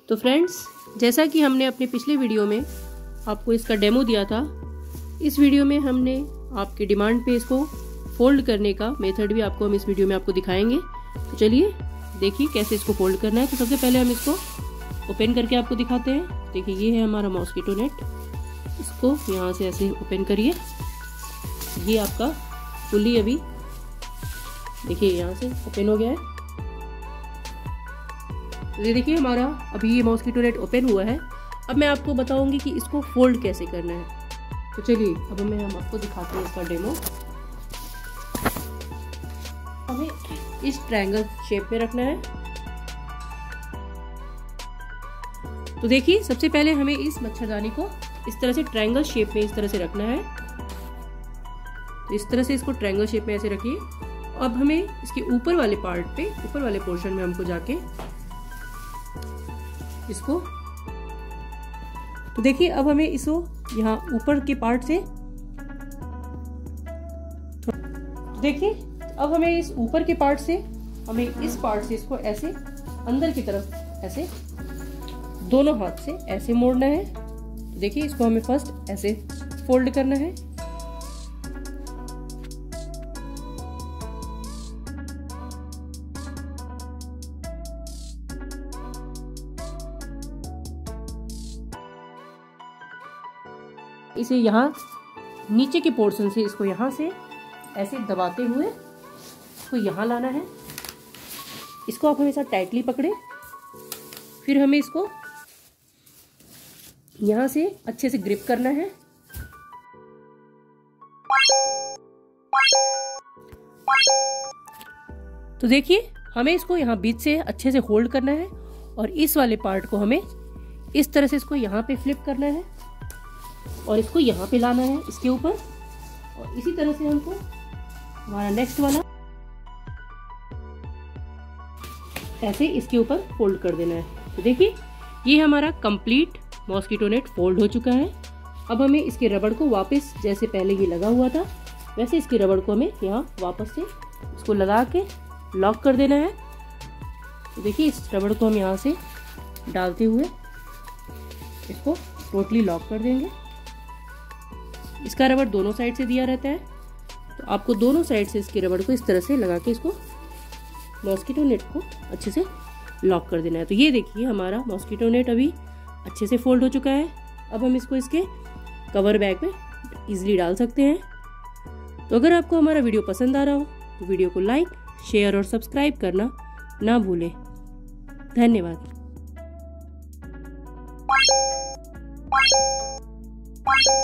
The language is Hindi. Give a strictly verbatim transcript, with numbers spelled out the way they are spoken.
तो फ्रेंड्स, जैसा कि हमने अपने पिछले वीडियो में आपको इसका डेमो दिया था, इस वीडियो में हमने आपके डिमांड पे इसको फोल्ड करने का मेथड भी आपको हम इस वीडियो में आपको दिखाएंगे। तो चलिए देखिए कैसे इसको फोल्ड करना है। तो सबसे पहले हम इसको ओपन करके आपको दिखाते हैं। देखिए ये है हमारा मॉस्किटो नेट। इसको यहाँ से ऐसे ओपन करिए। ये आपका फुली अभी देखिए यहाँ से ओपन हो गया है। ये देखिए हमारा अभी ये मॉस्किटो नेट ओपन हुआ है। अब मैं आपको बताऊंगी कि इसको फोल्ड कैसे करना है। तो चलिए अब मैं हम आपको दिखाते हैं इसका डेमो। हमें इस ट्रायंगल शेप में रखना है। तो देखिए सबसे पहले हमें इस मच्छरदानी को इस तरह से ट्रायंगल शेप में इस तरह से रखना है। तो इस तरह से इसको ट्रायंगल शेप में ऐसे रखिए। अब हमें इसके ऊपर वाले पार्ट पे, ऊपर वाले पोर्शन में हमको जाके इसको, तो देखिए अब हमें इसको यहाँ ऊपर के पार्ट से, तो देखिए अब हमें इस ऊपर के पार्ट से, हमें इस पार्ट से इसको ऐसे अंदर की तरफ ऐसे दोनों हाथ से ऐसे मोड़ना है। तो देखिए इसको हमें फर्स्ट ऐसे फोल्ड करना है। इसे यहाँ नीचे के पोर्शन से इसको यहाँ से ऐसे दबाते हुए इसको यहाँ लाना है। इसको आप हमेशा टाइटली पकड़े। फिर हमें इसको यहाँ से अच्छे से ग्रिप करना है। तो देखिए हमें इसको यहाँ बीच से अच्छे से होल्ड करना है और इस वाले पार्ट को हमें इस तरह से इसको यहाँ पे फ्लिप करना है और इसको यहाँ पे लाना है इसके ऊपर। और इसी तरह से हमको हमारा नेक्स्ट वाला ऐसे इसके ऊपर फोल्ड कर देना है। तो देखिए ये हमारा कंप्लीट मॉस्किटो नेट फोल्ड हो चुका है। अब हमें इसके रबड़ को वापस, जैसे पहले ये लगा हुआ था वैसे इसके रबड़ को हमें यहाँ वापस से इसको लगा के लॉक कर देना है। तो देखिए इस रबड़ को हम यहाँ से डालते हुए इसको टोटली लॉक कर देंगे। इसका रबड़ दोनों साइड से दिया रहता है, तो आपको दोनों साइड से इसके रबड़ को इस तरह से लगा के इसको मॉस्किटो नेट को अच्छे से लॉक कर देना है। तो ये देखिए हमारा मॉस्किटो नेट अभी अच्छे से फोल्ड हो चुका है। अब हम इसको इसके कवर बैग में इजीली डाल सकते हैं। तो अगर आपको हमारा वीडियो पसंद आ रहा हो तो वीडियो को लाइक, शेयर और सब्सक्राइब करना ना भूलें। धन्यवाद।